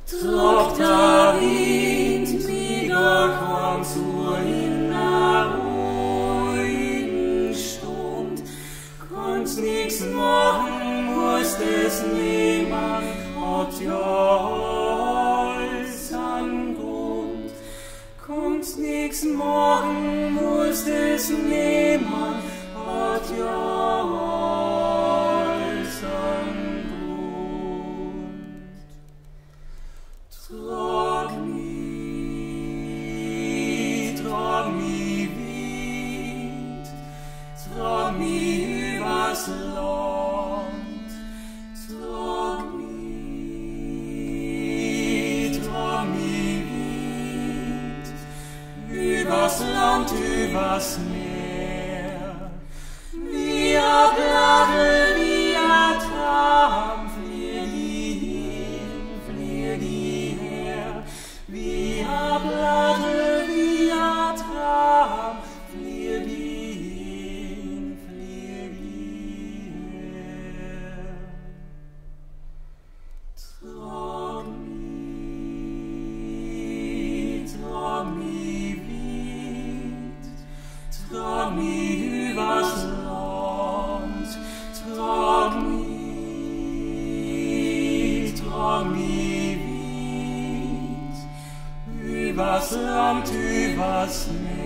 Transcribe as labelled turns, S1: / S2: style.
S1: Trag der Wind wieder kam zur ruhigen Stund. Kannst nix machen, musst es nehmen, hat ja alles an Grund. Kannst nix machen, musst es nehmen, hat ja alles an Grund. Trag mich Wind, trag mich übers Land, trag mich Wind, übers Land, übers Meer, wie a Blattl, wie a Traum, flieg ich hin, flieg ich her, wie a Blattl, wie a Traum, flieg ich hin, flieg ich her. Trag mich Wind, trag mich übers Land, trag mich Wind, übers Land, übers Meer.